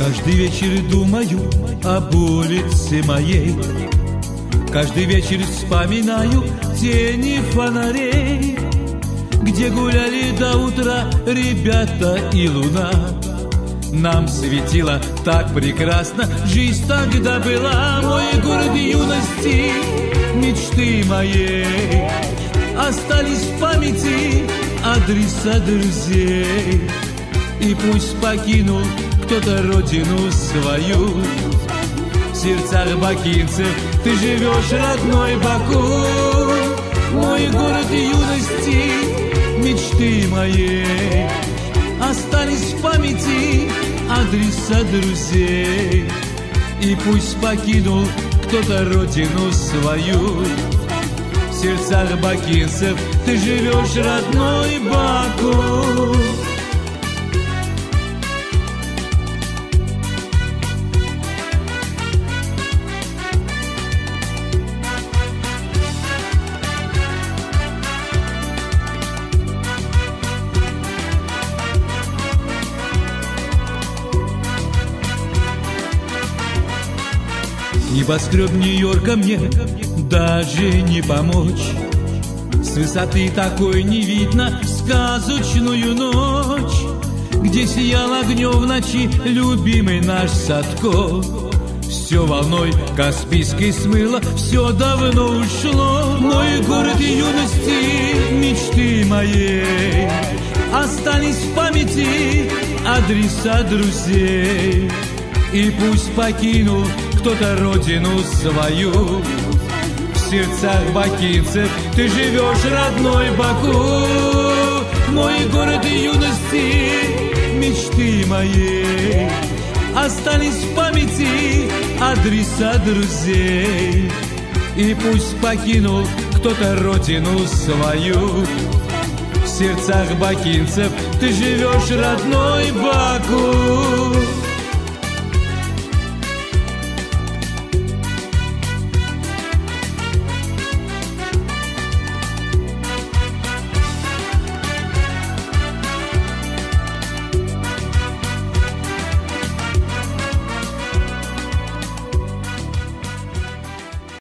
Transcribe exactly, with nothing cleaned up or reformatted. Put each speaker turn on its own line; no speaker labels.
Каждый вечер думаю об улице моей, каждый вечер вспоминаю тени фонарей, где гуляли до утра ребята и луна. Нам светило так прекрасно, жизнь тогда была. Мой город юности, мечты моей, остались в памяти адреса друзей. И пусть покинул кто-то родину свою, в сердцах бакинцев ты живешь, родной Баку. Мой город юности, мечты моей, остались в памяти адреса друзей. И пусть покинул кто-то родину свою, в сердцах бакинцев ты живешь, родной Баку. Небоскреб Нью-Йорка мне даже не помочь. С высоты такой не видно сказочную ночь, где сиял огнем в ночи любимый наш Садко. Все волной Каспийской смыло, все давно ушло. Мой город юности, мечты моей, остались в памяти адреса друзей. И пусть покинул кто-то родину свою, в сердцах бакинцев ты живешь, родной Баку. Мой город юности, мечты моей, остались в памяти адреса друзей. И пусть покинул кто-то родину свою, в сердцах бакинцев ты живешь, родной Баку.